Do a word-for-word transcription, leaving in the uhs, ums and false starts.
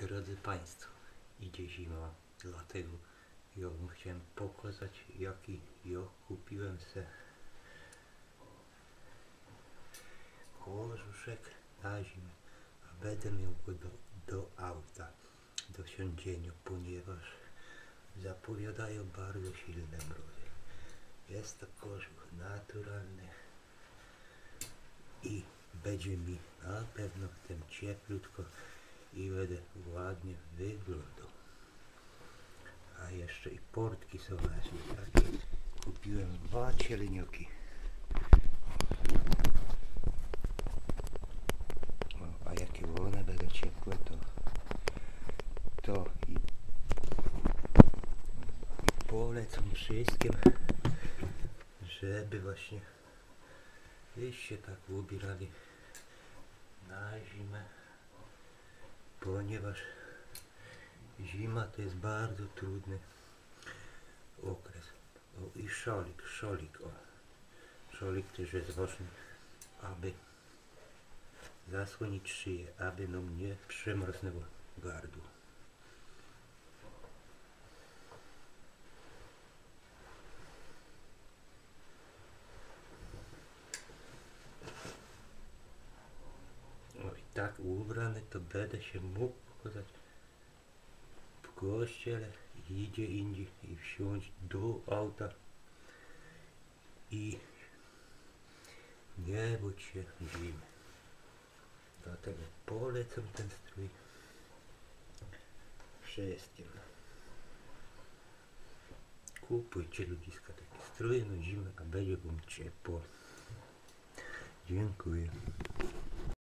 Drodzy Państwo, idzie zima, dlatego ja wam chciałem pokazać, jaki ja kupiłem se kożuszek na zimę, a będę miał go do, do auta, do siądzienia, ponieważ zapowiadają bardzo silne mrozy. Jest to kożuch naturalny i będzie mi na pewno w tym cieplutko i będę ładnie wyglądał. A jeszcze i portki są właśnie takie. Kupiłem dwa cielnioki. O, a jakie one będą ciepłe, to to i, i polecam wszystkim, żeby właśnie wyście się tak ubierali na zimę, ponieważ zima to jest bardzo trudny okres. O, i szolik, szolik, o. Szolik też jest ważny, aby zasłonić szyję, aby nam nie przymrznęło gardło. O, i tak ubrany to będę się mógł pokazać w kościele i gdzie indziej i wsiąść do auta i nie bój się zimy. Dlatego polecam ten strój wszystkim. Kupujcie ludziska taki strój na zimę, a będzie wam ciepło. Dziękuję.